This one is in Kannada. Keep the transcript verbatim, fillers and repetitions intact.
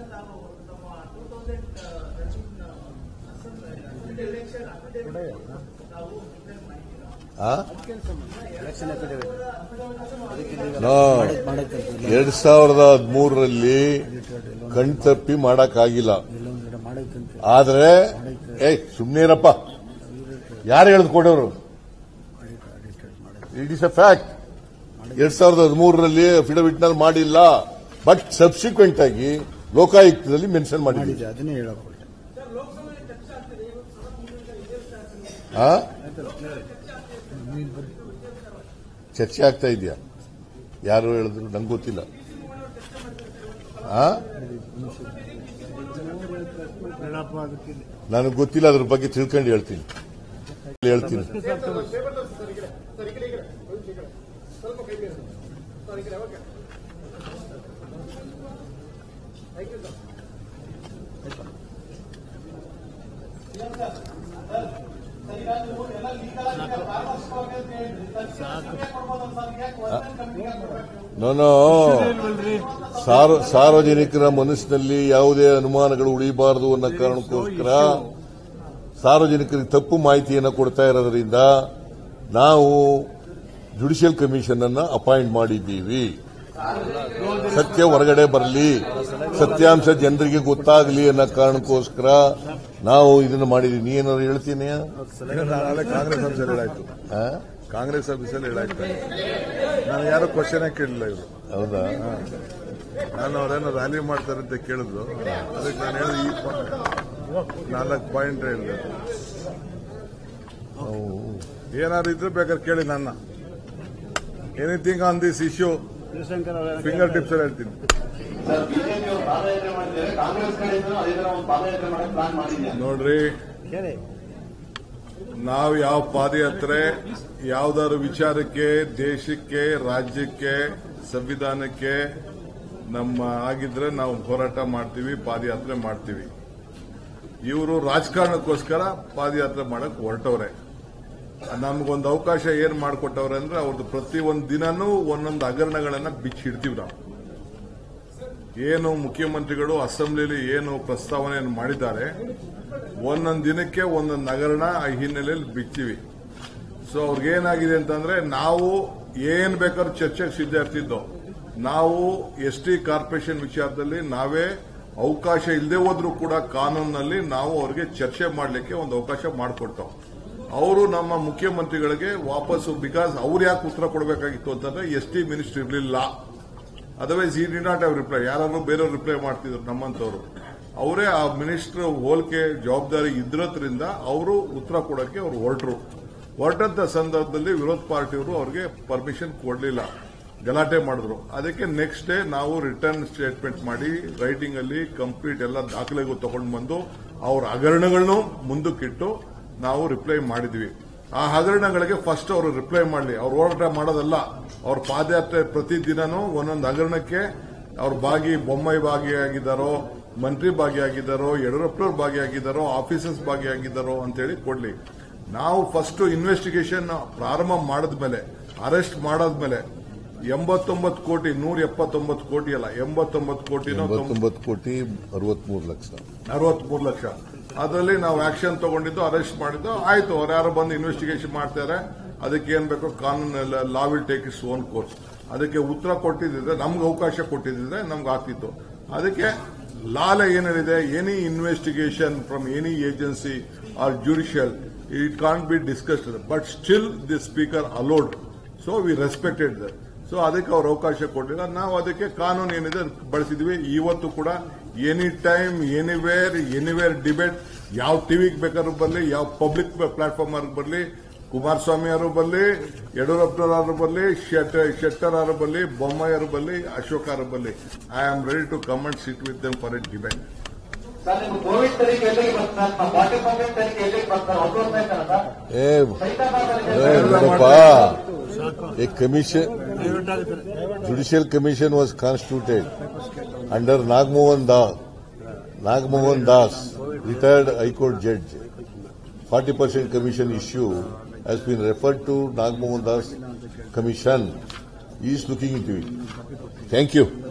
ಎರಡ್ ಸಾವಿರದ ಹದಿಮೂರರಲ್ಲಿ ಕಣ್ತಪ್ಪಿ ಮಾಡಕ್ಕಾಗಿಲ್ಲ. ಆದ್ರೆ ಏ ಸುಮ್ನೇರಪ್ಪ, ಯಾರು ಹೇಳಿದ್ಕೊಡೋರು? It is a fact. ಎರಡ್ ಸಾವಿರದ ಹದಿಮೂರರಲ್ಲಿ ಅಫಿಡವಿಟ್ ನಲ್ಲಿ ಮಾಡಿಲ್ಲ, ಬಟ್ ಸಬ್ಸಿಕ್ವೆಂಟ್ ಆಗಿ ಲೋಕಾಯುಕ್ತದಲ್ಲಿ ಮೆನ್ಷನ್ ಮಾಡಿದ್ದೀವಿ. ಅದನ್ನೇ ಹೇಳೋದು. ಚರ್ಚೆ ಆಗ್ತಾ ಇದೆಯಾ? ಯಾರು ಹೇಳಿದ್ರು ನಂಗೆ ಗೊತ್ತಿಲ್ಲ. ನನಗೆ ಗೊತ್ತಿಲ್ಲ, ಅದ್ರ ಬಗ್ಗೆ ತಿಳ್ಕೊಂಡು ಹೇಳ್ತೀನಿ ಹೇಳ್ತೀನಿ ನಾನು ಸಾರ್ವಜನಿಕರ ಮನಸ್ಸಿನಲ್ಲಿ ಯಾವುದೇ ಅನುಮಾನಗಳು ಉಳಿಬಾರದು ಅನ್ನೋ ಕಾರಣಕ್ಕೋಸ್ಕರ ಸಾರ್ವಜನಿಕರಿಗೆ ತಪ್ಪು ಮಾಹಿತಿಯನ್ನು ಕೊಡ್ತಾ ಇರೋದ್ರಿಂದ ನಾವು ಜುಡಿಷಿಯಲ್ ಕಮಿಷನ್ ಅನ್ನು ಅಪಾಯಿಂಟ್ ಮಾಡಿದ್ದೀವಿ. ಸತ್ಯ ಹೊರಗಡೆ ಬರಲಿ, ಸತ್ಯಾಂಶ ಜನರಿಗೆ ಗೊತ್ತಾಗಲಿ ಅನ್ನೋ ಕಾರಣಕ್ಕೋಸ್ಕರ ನಾವು ಇದನ್ನು ಮಾಡಿದೀವಿ. ನೀ ಏನಾದ್ರು ಹೇಳ್ತೀನಿ? ಕಾಂಗ್ರೆಸ್ ಆಫೀಸರ್ ಹೇಳಾಯ್ತು, ಕಾಂಗ್ರೆಸ್ ಆಫೀಸಲ್ಲಿ ಹೇಳಾಯ್ತು. ನಾನು ಯಾರು ಕ್ವಶನ್ ಕೇಳಲಿಲ್ಲ ಇವರು. ಹೌದಾ? ನಾನು ಅವರೇನೋ ರ್ಯಾಲಿ ಮಾಡ್ತಾರೆ ಅಂತ ಕೇಳಿದ್ರು, ಅದಕ್ಕೆ ನಾನು ಹೇಳಿದ ಈ ನಾಲ್ಕು ಪಾಯಿಂಟ್ ಹೇಳಿದೆ. ಏನಾದ್ರು ಇದ್ರೆ ಬೇಕಾದ್ರೆ ಕೇಳಿ ನನ್ನ. Anything on this issue finger tips ಅಲ್ಲಿ ಹೇಳ್ತೀನಿ. ನೋಡ್ರಿ, ನಾವು ಯಾವ ಪಾದಯಾತ್ರೆ ಯಾವ್ದಾದ್ರು ವಿಚಾರಕ್ಕೆ, ದೇಶಕ್ಕೆ, ರಾಜ್ಯಕ್ಕೆ, ಸಂವಿಧಾನಕ್ಕೆ ನಮ್ಮ ಆಗಿದ್ರೆ ನಾವು ಹೋರಾಟ ಮಾಡ್ತೀವಿ, ಪಾದಯಾತ್ರೆ ಮಾಡ್ತೀವಿ. ಇವರು ರಾಜಕಾರಣಕ್ಕೋಸ್ಕರ ಪಾದಯಾತ್ರೆ ಮಾಡಕ್ ಹೊರಟವ್ರೆ. ನಮಗೊಂದು ಅವಕಾಶ ಏನ್ ಮಾಡಿಕೊಟ್ಟವ್ರೆ ಅಂದ್ರೆ ಅವ್ರದ್ದು ಪ್ರತಿ ಒಂದು ದಿನನೂ ಒಂದೊಂದು ಹಗರಣಗಳನ್ನ ಬಿಚ್ಚಿಡ್ತೀವಿ ನಾವು. ಏನು ಮುಖ್ಯಮಂತ್ರಿಗಳು ಅಸೆಂಬ್ಲಿಯಲ್ಲಿ ಏನು ಪ್ರಸ್ತಾವನೆಯನ್ನು ಮಾಡಿದ್ದಾರೆ, ಒಂದೊಂದು ದಿನಕ್ಕೆ ಒಂದೊಂದು ಹಗರಣ ಆ ಹಿನ್ನೆಲೆಯಲ್ಲಿ ಬಿಚ್ತೀವಿ. ಸೊ ಅವ್ರಿಗೇನಾಗಿದೆ ಅಂತಂದ್ರೆ, ನಾವು ಏನ್ ಬೇಕಾದ್ರೂ ಚರ್ಚೆಗೆ ಸಿದ್ಧ ಇರ್ತಿದ್ದೋ, ನಾವು ಎಸ್ ಟಿ ಕಾರ್ಪೊರೇಷನ್ ವಿಚಾರದಲ್ಲಿ ನಾವೇ ಅವಕಾಶ ಇಲ್ಲದೆ ಹೋದ್ರೂ ಕೂಡ ಕಾನೂನಿನಲ್ಲಿ ನಾವು ಅವ್ರಿಗೆ ಚರ್ಚೆ ಮಾಡಲಿಕ್ಕೆ ಒಂದು ಅವಕಾಶ ಮಾಡಿಕೊಟ್ಟವು. ಅವರು ನಮ್ಮ ಮುಖ್ಯಮಂತ್ರಿಗಳಿಗೆ ವಾಪಸ್ಸು, ಬಿಕಾಸ್ ಅವ್ರು ಯಾಕೆ ಉತ್ತರ ಕೊಡಬೇಕಾಗಿತ್ತು ಅಂತಂದ್ರೆ ಎಸ್ ಟಿ ಮಿನಿಸ್ಟರ್ ಇರಲಿಲ್ಲ. Otherwise he did not have reply. ಯಾರಾದ್ರೂ ಬೇರೆಯವ್ರು ರಿಪ್ಲೈ ಮಾಡ್ತಿದ್ರು, ನಮ್ಮಂತವ್ರು. ಅವರೇ ಆ ಮಿನಿಸ್ಟರ್ ಹೋಲಿಕೆ ಜವಾಬ್ದಾರಿ ಇದ್ರದ್ರಿಂದ ಅವರು ಉತ್ತರ ಕೊಡೋಕೆ ಅವರು ಹೊರಟರು. ಹೊರಟಂತ ಸಂದರ್ಭದಲ್ಲಿ ವಿರೋಧ ಪಾರ್ಟಿಯವರು ಅವ್ರಿಗೆ ಪರ್ಮಿಷನ್ ಕೊಡಲಿಲ್ಲ, ಗಲಾಟೆ ಮಾಡಿದ್ರು. ಅದಕ್ಕೆ ನೆಕ್ಸ್ಟ್ ಡೇ ನಾವು ರಿಟರ್ನ್ ಸ್ಟೇಟ್ಮೆಂಟ್ ಮಾಡಿ ರೈಟಿಂಗ್ ಅಲ್ಲಿ ಕಂಪ್ಲೀಟ್ ಎಲ್ಲ ದಾಖಲೆಗೂ ತಗೊಂಡು ಬಂದು ಅವ್ರ ಹಗರಣಗಳನ್ನು ಮುಂದಕ್ಕಿಟ್ಟು ನಾವು ರಿಪ್ಲೈ ಮಾಡಿದ್ವಿ. ಆ ಹಗರಣಗಳಿಗೆ ಫಸ್ಟ್ ಅವರು ರಿಪ್ಲೈ ಮಾಡಲಿ, ಅವ್ರು ಹೋರಾಟ ಮಾಡೋದಲ್ಲ. ಅವ್ರ ಪಾದಯಾತ್ರೆ ಪ್ರತಿದಿನನೂ ಒಂದೊಂದು ಹಗರಣಕ್ಕೆ ಅವ್ರ ಭಾಗಿ, ಬೊಮ್ಮಾಯಿ ಭಾಗಿಯಾಗಿದ್ದಾರೋ, ಮಂತ್ರಿ ಭಾಗಿಯಾಗಿದ್ದಾರೋ, ಯಡಿಯೂರಪ್ಪನವ್ರು ಭಾಗಿಯಾಗಿದ್ದಾರೋ, ಆಫೀಸರ್ಸ್ ಭಾಗಿಯಾಗಿದ್ದಾರೋ ಅಂತೇಳಿ ಕೊಡ್ಲಿ. ನಾವು ಫಸ್ಟ್ ಇನ್ವೆಸ್ಟಿಗೇಷನ್ ಪ್ರಾರಂಭ ಮಾಡಿದ್ಮೇಲೆ, ಅರೆಸ್ಟ್ ಮಾಡಾದ್ಮೇಲೆ ಎಂಬತ್ತೊಂಬತ್ತು ಕೋಟಿ ನೂರ ಎಪ್ಪತ್ತೊಂಬತ್ತು ಕೋಟಿ ಅಲ್ಲ ಎಂಬತ್ತೊಂಬತ್ತು ಕೋಟಿ ಎಂಬತ್ತೊಂಬತ್ತು ಕೋಟಿ ಅರವತ್ಮೂರು ಲಕ್ಷ ಅರವತ್ಮೂರು ಲಕ್ಷ ಅದರಲ್ಲಿ ನಾವು ಆಕ್ಷನ್ ತಗೊಂಡಿದ್ದು, ಅರೆಸ್ಟ್ ಮಾಡಿದ್ದು. ಆಯ್ತು, ಅವ್ರು ಯಾರು ಬಂದು ಇನ್ವೆಸ್ಟಿಗೇಷನ್ ಮಾಡ್ತಾರೆ, ಅದಕ್ಕೆ ಏನ್ ಬೇಕೋ ಕಾನೂನು law will take its own course. ಅದಕ್ಕೆ ಉತ್ತರ ಕೊಟ್ಟಿದ್ರೆ, ನಮ್ಗೆ ಅವಕಾಶ ಕೊಟ್ಟಿದ್ರೆ ನಮ್ಗೆ ಆಗ್ತಿತ್ತು. ಅದಕ್ಕೆ ಲಾಲ ಏನ್ ಹೇಳಿದೆ, any investigation from any agency or judicial it can't be discussed, but still the speaker allowed. So we respected that. So ಅದಕ್ಕೆ ಅವ್ರು ಅವಕಾಶ ಕೊಡಲಿಲ್ಲ. ನಾವು ಅದಕ್ಕೆ ಕಾನೂನು ಏನಿದೆ ಬಳಸಿದ್ವಿ. ಇವತ್ತು ಕೂಡ any time, anywhere, anywhere debate ಯಾವ ಟಿವಿಗೆ ಬೇಕಾದ್ರೂ ಬರಲಿ, ಯಾವ ಪಬ್ಲಿಕ್ ಪ್ಲಾಟ್ಫಾರ್ಮ್ ಅವ್ರಿಗೆ ಬರಲಿ, ಕುಮಾರಸ್ವಾಮಿ ಅವರು ಬರಲಿ, ಯಡಿಯೂರಪ್ಪನವರು ಬರಲಿ, ಶೆಟ್ಟರ್ ಅವರು ಬರಲಿ, ಬೊಮ್ಮಾಯಿ ಅವರು ಬರಲಿ, ಅಶೋಕ್ ಅವರು ಬರಲಿ, I am ready to come and sit with them for a debate. A commission, judicial commission was constituted under Nagmohan Das, Nagmohan Das, retired High Court judge. forty percent commission issue has been referred to Nagmohan Das Commission. He is looking into it. Thank you.